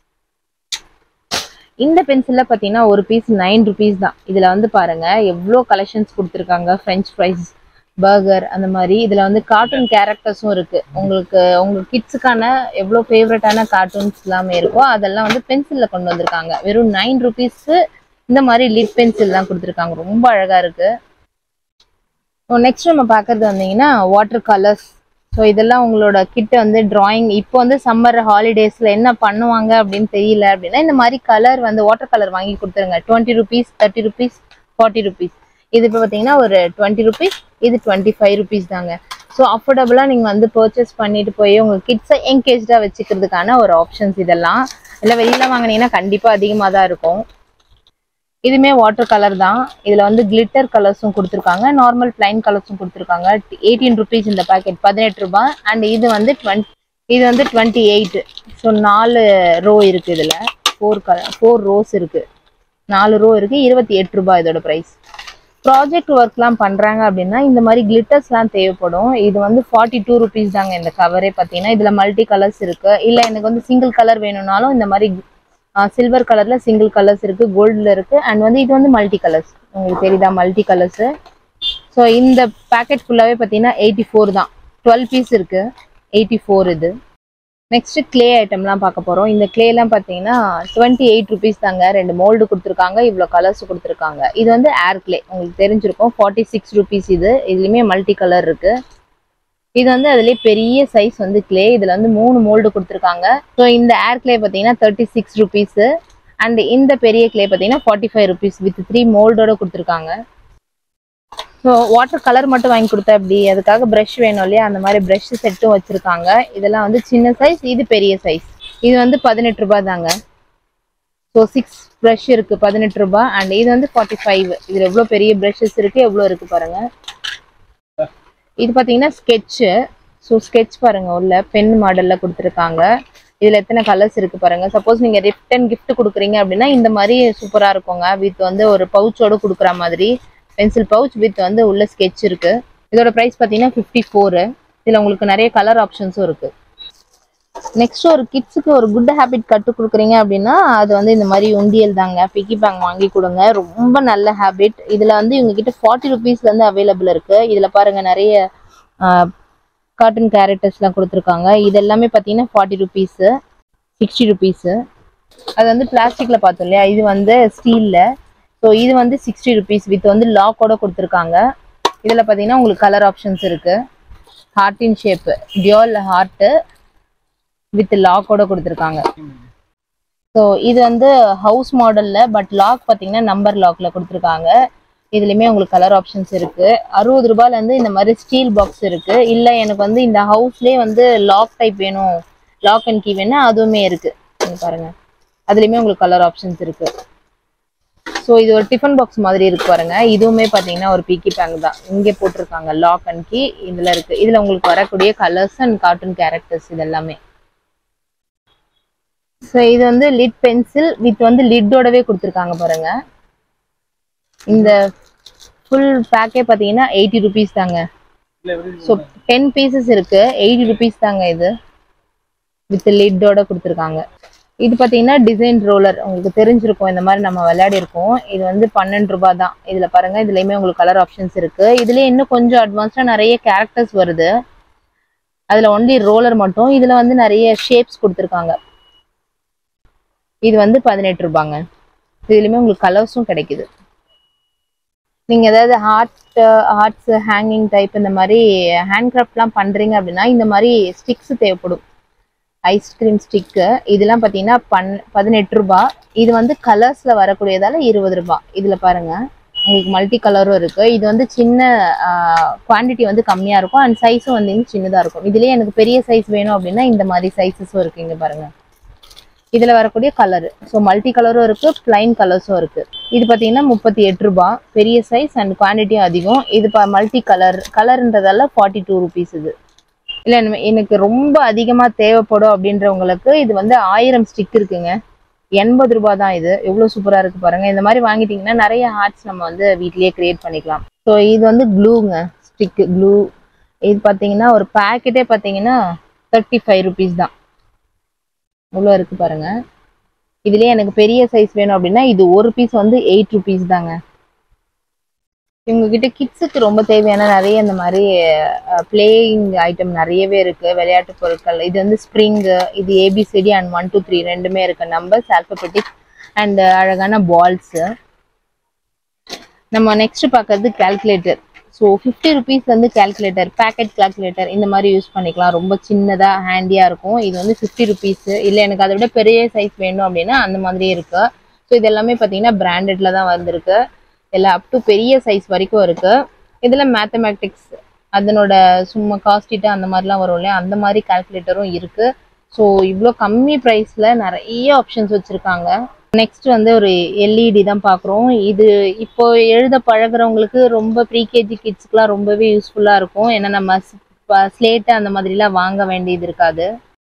இந்த பென்சில்ல பார்த்தீங்கன்னா ஒரு பீஸ் நைன் ருபீஸ் தான். இதுல வந்து பாருங்க எவ்வளோ கலெக்ஷன்ஸ் கொடுத்துருக்காங்க. ஃப்ரெஞ்ச் ஃப்ரைஸ், பர்கர், அந்த மாதிரி. இதுல வந்து கார்ட்டூன் கேரக்டர்ஸும் இருக்கு. உங்களுக்கு உங்க கிட்ஸுக்கான எவ்வளோ ஃபேவரட்டான கார்ட்டூன்ஸ் எல்லாமே இருக்கோ அதெல்லாம் வந்து பென்சில்ல கொண்டு வந்திருக்காங்க. வெறும் நைன் ருபீஸ்க்கு இந்த மாதிரி லிட் பென்சில் தான் கொடுத்துருக்காங்க. ரொம்ப அழகா இருக்கு. நெக்ஸ்ட் நம்ம பார்க்கறது வந்தீங்கன்னா வாட்டர் கலர்ஸ். ஸோ இதெல்லாம் உங்களோட கிட்ட வந்து டிராயிங் இப்போ வந்து சம்மர் ஹாலிடேஸ்ல என்ன பண்ணுவாங்க அப்படின்னு தெரியல அப்படின்னா இந்த மாதிரி கலர் வந்து வாட்டர் கலர் வாங்கி கொடுத்துருங்க. Twenty rupees, thirty rupees, forty rupees. இது இப்போ பார்த்தீங்கன்னா ஒரு டுவெண்ட்டி ருபீஸ், இது டுவெண்ட்டி ஃபைவ் ருபீஸ் தாங்க. ஸோ அஃபோர்டபுளா நீங்க வந்து பர்ச்சேஸ் பண்ணிட்டு போய் உங்க கிட்ஸை என்கேஜா வச்சுக்கிறதுக்கான ஒரு ஆப்ஷன்ஸ் இதெல்லாம். இல்லை வெளியில வாங்கினீங்கன்னா கண்டிப்பா அதிகமாக தான் இருக்கும். இதுமே வாட்டர் கலர் தான். இதுல வந்து கிளிட்டர் கலர்ஸும் கொடுத்துருக்காங்க, நார்மல் பிளைன் கலர்ஸும் கொடுத்துருக்காங்க. எயிட்டீன் ருபீஸ் இந்த பேக்கெட், பதினெட்டு ரூபாய். அண்ட் இது வந்து டுவெண்ட்டி இது வந்து டுவெண்ட்டி எயிட். ஸோ நாலு ரோ இருக்கு. இதுல ஃபோர் கலர் ஃபோர் ரோஸ் இருக்கு. நாலு ரோ இருக்கு. இருபத்தி எட்டு ரூபாய் இதோட ப்ரைஸ். ப்ராஜெக்ட் ஒர்க்லாம் பண்றாங்க அப்படின்னா இந்த மாதிரி கிளிட்டர்ஸ்லாம் தேவைப்படும். இது வந்து ஃபார்ட்டி டூ ருபீஸ் தாங்க இந்த கவரே. பார்த்தீங்கன்னா இதுல மல்டி கலர்ஸ் இருக்கு. இல்லை எனக்கு வந்து சிங்கிள் கலர் வேணும்னாலும் இந்த மாதிரி சில்வர் கலர்ல சிங்கிள் கலர்ஸ் இருக்கு, கோல்டுல இருக்கு. அண்ட் வந்து இது வந்து மல்டி கலர்ஸ். உங்களுக்கு தெரியுதா மல்டி கலர்ஸ். ஸோ இந்த பேக்கெட் ஃபுல்லாவே பார்த்தீங்கன்னா எயிட்டி ஃபோர் தான். டுவெல் பீஸ் இருக்கு, எயிட்டி ஃபோர் இது. நெக்ஸ்ட் கிளே ஐட்டம்லாம் பார்க்க போறோம். இந்த கிளேலாம் பார்த்தீங்கன்னா டுவெண்ட்டி எயிட் ருபீஸ் தாங்க. ரெண்டு மோல்டு கொடுத்துருக்காங்க, இவ்வளோ கலர்ஸ் கொடுத்துருக்காங்க. இது வந்து ஏர் கிளே, உங்களுக்கு தெரிஞ்சிருக்கும். ஃபார்ட்டி சிக்ஸ் ருபீஸ் இது. இதுலயுமே மல்டி கலர் இருக்கு. இது வந்து அதுலேயே பெரிய சைஸ் வந்து கிளே. இதுல வந்து மூணு மோல்டு கொடுத்துருக்காங்க. ஸோ இந்த ஏர் கிளே பார்த்தீங்கன்னா தேர்ட்டி சிக்ஸ் ருபீஸ். அண்ட் இந்த பெரிய கிளே பார்த்தீங்கன்னா forty five rupees with three மோல்டோட கொடுத்துருக்காங்க. ஸோ வாட்டர் கலர் மட்டும் வாங்கி கொடுத்தா எப்படி, அதுக்காக ப்ரஷ் வேணும் இல்லையா, அந்த மாதிரி ப்ரஷ் செட்டும் வச்சிருக்காங்க. இதெல்லாம் வந்து சின்ன சைஸ், இது பெரிய சைஸ். இது வந்து பதினெட்டு ரூபாய் தாங்க. ஸோ சிக்ஸ் ப்ரஷ் இருக்கு, பதினெட்டு ரூபாய். அண்ட் இது வந்து ஃபார்ட்டி ஃபைவ். இதுல எவ்வளோ பெரிய ப்ரஷஸ் இருக்கு, எவ்வளோ இருக்கு பாருங்க. இது பார்த்தீங்கன்னா ஸ்கெட்சு. ஸோ ஸ்கெட்ச் பாருங்க, உள்ள பென் மாடல்ல கொடுத்துருக்காங்க. இதுல எத்தனை கலர்ஸ் இருக்கு பாருங்க. சப்போஸ் நீங்க ரிட்டன் கிஃப்ட் கொடுக்குறீங்க அப்படின்னா இந்த மாதிரி சூப்பரா இருக்குங்க. வித் வந்து ஒரு பவுச்சோட கொடுக்குற மாதிரி பென்சில் பவுச் வித் வந்து உள்ள ஸ்கெட்ச் இருக்கு. இதோட ப்ரைஸ் பார்த்தீங்கன்னா ஃபிஃப்டி ஃபோரு. இதில் உங்களுக்கு நிறைய கலர் ஆப்ஷன்ஸும் இருக்குது. நெக்ஸ்ட் ஒரு கிட்ஸுக்கு ஒரு குட் ஹேபிட் கற்றுக் கொடுக்குறீங்க அப்படின்னா அது வந்து இந்த மாதிரி உண்டியல் தாங்க. பிக்கி பேங்க் வாங்கி கொடுங்க, ரொம்ப நல்ல ஹேபிட். இதில் வந்து இவங்ககிட்ட ஃபார்ட்டி ருபீஸ்லேருந்து அவைலபிள் இருக்குது. இதில் பாருங்கள் நிறைய கார்ட்டூன் கேரக்டர்ஸ்லாம் கொடுத்துருக்காங்க. இது எல்லாமே பார்த்தீங்கன்னா ஃபார்ட்டி ருபீஸு, சிக்ஸ்டி ருபீஸு. அது வந்து பிளாஸ்டிக்கில் பார்த்தோம் இல்லையா, இது வந்து ஸ்டீலில். ஸோ இது வந்து சிக்ஸ்டி ருபீஸ் வித் வந்து லாக்கோட கொடுத்துருக்காங்க. இதில் பார்த்தீங்கன்னா உங்களுக்கு கலர் ஆப்ஷன்ஸ் இருக்குது. ஹார்ட்டின் ஷேப்பு, டியோல் ஹார்ட்டு வித் லாக்கோட கொடுத்துருக்காங்க. ஸோ இது வந்து ஹவுஸ் மாடலில், பட் லாக் பார்த்தீங்கன்னா நம்பர் லாக்கில் கொடுத்துருக்காங்க. இதுலேயுமே உங்களுக்கு கலர் ஆப்ஷன்ஸ் இருக்குது. அறுபது ரூபாயிலேருந்து இந்த மாதிரி ஸ்டீல் பாக்ஸ் இருக்குது. இல்லை எனக்கு வந்து இந்த ஹவுஸ்லேயே வந்து லாக் டைப் வேணும், லாக் அண்ட் கீ வேணும், அதுவுமே இருக்குது பாருங்கள். அதுலேயுமே உங்களுக்கு கலர் ஆப்ஷன்ஸ் இருக்குது. ஸோ இது ஒரு டிஃபன் பாக்ஸ் மாதிரி இருக்கு பாருங்க. இதுவுமே பார்த்தீங்கன்னா ஒரு பிக்கி பேங்க் தான். இங்கே போட்டிருக்காங்க லாக் அண்ட் கீ, இதில் இருக்குது. இதில் உங்களுக்கு வரக்கூடிய கலர்ஸ் அண்ட் கார்ட்டூன் கேரக்டர்ஸ் இது எல்லாமே. ஸோ இது வந்து லிட் பென்சில் வித் வந்து லிட்டோடவே கொடுத்துருக்காங்க பாருங்க. இந்த ஃபுல் பேக்கே பார்த்தீங்கன்னா எயிட்டி ருபீஸ் தாங்க. ஸோ டென் பீசஸ் இருக்கு, எயிட்டி ருபீஸ் தாங்க இது வித் லிட்டோட கொடுத்துருக்காங்க. இது பார்த்தீங்கன்னா டிசைன் ரோலர், உங்களுக்கு தெரிஞ்சிருக்கும், இந்த மாதிரி நம்ம விளையாடி இருக்கோம். இது வந்து பன்னெண்டு ரூபாய் தான். இதில் பாருங்க, இதுலேயுமே உங்களுக்கு கலர் ஆப்ஷன்ஸ் இருக்கு. இதுலேயே இன்னும் கொஞ்சம் அட்வான்ஸ்டாக நிறைய கேரக்டர்ஸ் வருது. அதில் ஒன்லி ரோலர் மட்டும். இதில் வந்து நிறைய ஷேப்ஸ் கொடுத்துருக்காங்க. இது வந்து பதினெட்டு ரூபாங்க. இதுலேயுமே உங்களுக்கு கலர்ஸும் கிடைக்குது. நீங்கள் ஏதாவது ஹார்ட் ஹார்ட்ஸ் ஹேங்கிங் டைப் இந்த மாதிரி ஹேண்ட் கிராஃப்ட்லாம் பண்ணுறீங்க அப்படின்னா இந்த மாதிரி ஸ்டிக்ஸ் தேவைப்படும். ஐஸ்கிரீம் ஸ்டிக்கு இதெல்லாம் பார்த்தீங்கன்னா பன் பதினெட்டு ரூபா. இது வந்து கலர்ஸில் வரக்கூடியதால இருபது ரூபா. இதில் பாருங்கள் உங்களுக்கு மல்டி கலரும் இருக்குது. இது வந்து சின்ன குவான்டிட்டி வந்து கம்மியாக இருக்கும் அண்ட் சைஸும் வந்து சின்னதாக இருக்கும். இதுலேயே எனக்கு பெரிய சைஸ் வேணும் அப்படின்னா இந்த மாதிரி சைஸஸும் இருக்குது. இங்கே பாருங்கள், இதில் வரக்கூடிய கலரு. ஸோ மல்டி கலரும் இருக்குது, பிளைன் கலர்ஸும் இருக்குது. இது பார்த்தீங்கன்னா முப்பத்தி எட்டு ரூபா, பெரிய சைஸ் அண்ட் குவான்டிட்டியும் அதிகம். இது ப மல்டி கலர் கலர்ன்றதால ஃபார்ட்டி டூ ருபீஸ். இது இல்லை எனக்கு ரொம்ப அதிகமாக தேவைப்படும் அப்படின்றவங்களுக்கு இது வந்து ஆயிரம் ஸ்டிக் இருக்குங்க, எண்பது ரூபா தான். இது எவ்வளோ சூப்பராக இருக்குது பாருங்கள். இந்த மாதிரி வாங்கிட்டிங்கன்னா நிறைய ஹார்ட்ஸ் நம்ம வந்து வீட்லேயே க்ரியேட் பண்ணிக்கலாம். ஸோ இது வந்து க்ளூங்க, ஸ்டிக்கு க்ளூ. இது பார்த்தீங்கன்னா ஒரு பேக்கெட்டே பார்த்தீங்கன்னா தேர்ட்டி ஃபைவ் ருபீஸ் தான். இவ்வளோ இருக்குது பாருங்கள். இதுலேயே எனக்கு பெரிய சைஸ் வேணும் அப்படின்னா இது ஒரு பீஸ் வந்து எயிட் ருபீஸ் தாங்க. இவங்ககிட்ட கிட்ஸுக்கு ரொம்ப தேவையான நிறைய இந்த மாதிரி பிளேயிங் ஐட்டம் நிறையவே இருக்குது, விளையாட்டு பொருட்கள். இது வந்து ஸ்ப்ரிங்கு, இது ABCD and one two three ரெண்டுமே இருக்குது, நம்பர்ஸ், ஆல்பபெட்டிக் அண்ட் அழகான பால்ஸு. நம்ம நெக்ஸ்ட் பார்க்கறது கால்குலேட்டர். ஸோ ஃபிஃப்டி ருபீஸ் வந்து கால்குலேட்டர், பேக்கெட் கால்குலேட்டர் இந்த மாதிரி யூஸ் பண்ணிக்கலாம். ரொம்ப சின்னதாக ஹேண்டியாக இருக்கும். இது வந்து ஃபிஃப்டி ருபீஸு. இல்லை எனக்கு அதை விட பெரிய சைஸ் வேணும் அப்படின்னா அந்த மாதிரியே இருக்குது. ஸோ இது எல்லாமே பார்த்தீங்கன்னா பிராண்டட்ல தான் வந்திருக்கு. எல்லாம் அப் டு பெரிய சைஸ் வரைக்கும் இருக்குது. இதில் மேத்தமேட்டிக்ஸ் அதனோட சும்மா காஸ்டிட்டு அந்த மாதிரிலாம் வரும் இல்லையா, அந்த மாதிரி கால்குலேட்டரும் இருக்குது. ஸோ இவ்வளோ கம்மி ப்ரைஸில் நிறைய ஆப்ஷன்ஸ் வச்சுருக்காங்க. நெக்ஸ்ட் வந்து ஒரு எல்இடி தான் பார்க்குறோம். இது இப்போ எழுத பழகிறவங்களுக்கு ரொம்ப ப்ரீகேஜி கிட்ஸ்க்குலாம் ரொம்பவே யூஸ்ஃபுல்லாக இருக்கும். ஏன்னா நம்ம ஸ்லேட்டு அந்த மாதிரிலாம் வாங்க வேண்டியது இருக்காது.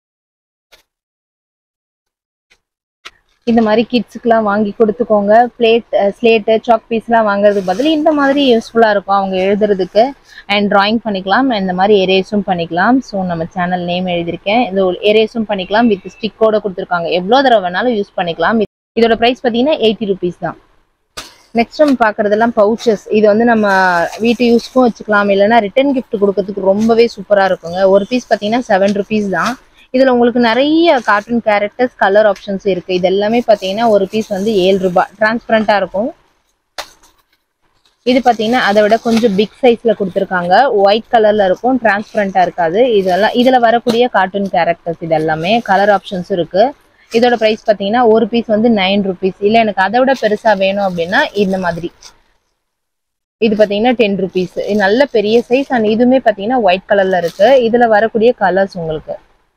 இந்த மாதிரி கிட்ஸுக்குலாம் வாங்கி கொடுத்துக்கோங்க. பிளேட் ஸ்லேட்டு சாக் பீஸ்லாம் வாங்குறதுக்கு பதில் இந்த மாதிரி யூஸ்ஃபுல்லாக இருக்கும் அவங்க எழுதுறதுக்கு. அண்ட் ட்ராயிங் பண்ணிக்கலாம், இந்த மாதிரி எரேஸும் பண்ணிக்கலாம். ஸோ நம்ம சேனல் நேம் எழுதியிருக்கேன். இந்த எரேஸும் பண்ணிக்கலாம், வித் ஸ்டிக்கோட கொடுத்துருக்காங்க. எவ்வளோ தடவை வேணாலும் யூஸ் பண்ணிக்கலாம். இதோட ப்ரைஸ் பார்த்தீங்கன்னா எயிட்டி ருபீஸ் தான். நெக்ஸ்ட் நம்ம பார்க்குறதெல்லாம் பவுச்சஸ். இது வந்து நம்ம வீட்டு யூஸ்க்கும் வச்சுக்கலாம், இல்லைனா ரிட்டன் கிஃப்ட் கொடுக்கறதுக்கு ரொம்பவே சூப்பராக இருக்குங்க. ஒரு பீஸ் பார்த்தீங்கன்னா செவன் ருபீஸ் தான். இதில் உங்களுக்கு நிறைய கார்ட்டூன் கேரக்டர்ஸ், கலர் ஆப்ஷன்ஸ் இருக்குது. இது எல்லாமே பார்த்தீங்கன்னா ஒரு பீஸ் வந்து ஏழு ரூபாய். டிரான்ஸ்பரண்ட்டாக இருக்கும். இது பார்த்தீங்கன்னா அதை விட கொஞ்சம் பிக் சைஸில் கொடுத்துருக்காங்க. ஒயிட் கலரில் இருக்கும், டிரான்ஸ்பரண்ட்டாக இருக்காது. இதெல்லாம் இதில் வரக்கூடிய கார்ட்டூன் கேரக்டர்ஸ் இது எல்லாமே கலர் ஆப்ஷன்ஸும் இருக்குது. இதோட ப்ரைஸ் பார்த்தீங்கன்னா ஒரு பீஸ் வந்து நைன் ருபீஸ். இல்லை எனக்கு அதை விட பெருசாக வேணும் அப்படின்னா இந்த மாதிரி இது பார்த்தீங்கன்னா டென் ருபீஸ். இது நல்ல பெரிய சைஸ் அண்ட் இதுவுமே பார்த்தீங்கன்னா ஒயிட் கலரில் இருக்குது. இதில் வரக்கூடிய கலர்ஸ் உங்களுக்கு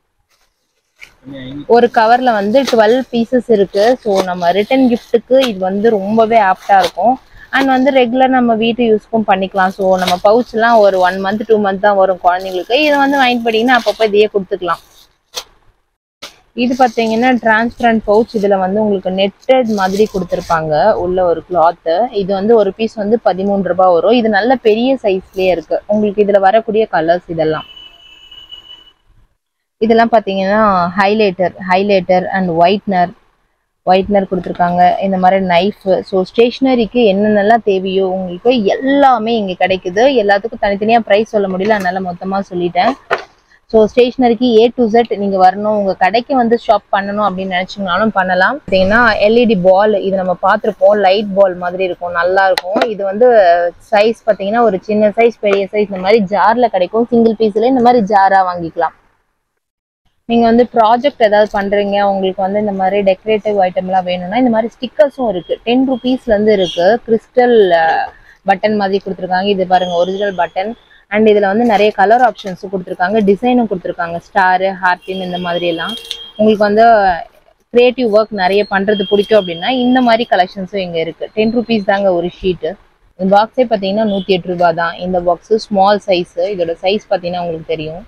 ஒரு கவரில் வந்து டுவெல் பீசஸ் இருக்குது. ஸோ நம்ம ரிட்டன் கிஃப்ட்டுக்கு இது வந்து ரொம்பவே ஆப்டாக இருக்கும். அண்ட் வந்து ரெகுலர் நம்ம வீட்டு யூஸ்க்கும் பண்ணிக்கலாம். ஸோ நம்ம பவுச்லாம் ஒரு ஒன் மந்த் டூ மந்த் தான் வரும் குழந்தைங்களுக்கு. இதை வந்து வாங்கி படிங்கன்னா அப்பப்போ இதையே கொடுத்துக்கலாம். இது பாத்தீங்கன்னா டிரான்ஸ்பரண்ட் பவுச். இதுல வந்து உங்களுக்கு நெட்டட் மாதிரி கொடுத்துருப்பாங்க உள்ள ஒரு கிளாத். இது வந்து ஒரு பீஸ் வந்து பதிமூன்று ரூபாய் வரும். இது நல்ல பெரிய சைஸ்லயே இருக்கு. உங்களுக்கு இதுல வரக்கூடிய கலர்ஸ் இதெல்லாம் இதெல்லாம் பாத்தீங்கன்னா highlighter highlighter and whitener whitener கொடுத்துருக்காங்க. இந்த மாதிரி நைஃப். ஸோ ஸ்டேஷ்னரிக்கு என்னென்னலாம் தேவையோ உங்களுக்கு எல்லாமே இங்கே கிடைக்குது. எல்லாத்துக்கும் தனித்தனியாக ப்ரைஸ் சொல்ல முடியல, அதனால மொத்தமாக சொல்லிட்டேன். ஸோ ஸ்டேஷ்னரிக்கு ஏ டு செட் நீங்கள் வரணும், உங்கள் கடைக்கு வந்து ஷாப் பண்ணணும் அப்படின்னு நினச்சிங்கனாலும் பண்ணலாம். பார்த்தீங்கன்னா எல்இடி பால், இது நம்ம பார்த்துருப்போம், லைட் பால் மாதிரி இருக்கும், நல்லா இருக்கும். இது வந்து சைஸ் பார்த்தீங்கன்னா ஒரு சின்ன சைஸ் பெரிய சைஸ் இந்த மாதிரி ஜாரில் கிடைக்கும். சிங்கிள் பீஸில் இந்த மாதிரி ஜாராக வாங்கிக்கலாம். நீங்க வந்து ப்ராஜெக்ட் ஏதாவது பண்றீங்க, உங்களுக்கு வந்து இந்த மாதிரி டெக்கரேட்டிவ் ஐட்டம்லாம் வேணும்னா இந்த மாதிரி ஸ்டிக்கர்ஸும் இருக்கு. டென் ருபீஸ்ல இருந்து இருக்கு. கிறிஸ்டல் பட்டன் மாதிரி கொடுத்துருக்காங்க. இது பாருங்க ஒரிஜினல் பட்டன். அண்ட் இதுல வந்து நிறைய கலர் ஆப்ஷன்ஸும் கொடுத்துருக்காங்க, டிசைனும் கொடுத்துருக்காங்க, ஸ்டாரு ஹார்டின் இந்த மாதிரி எல்லாம். உங்களுக்கு வந்து கிரியேட்டிவ் ஒர்க் நிறைய பண்றது பிடிக்கும் அப்படின்னா இந்த மாதிரி கலெக்ஷன்ஸும் இங்க இருக்கு. டென் ருபீஸ் தாங்க ஒரு ஷீட்டு. இந்த பாக்ஸே பார்த்தீங்கன்னா நூத்தி எட்டு ரூபாய் தான். இந்த பாக்ஸ் ஸ்மால் சைஸ். இதோட சைஸ் பார்த்தீங்கன்னா உங்களுக்கு தெரியும்,